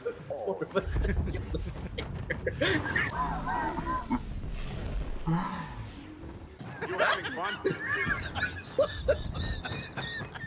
Four of us to kill this You having fun?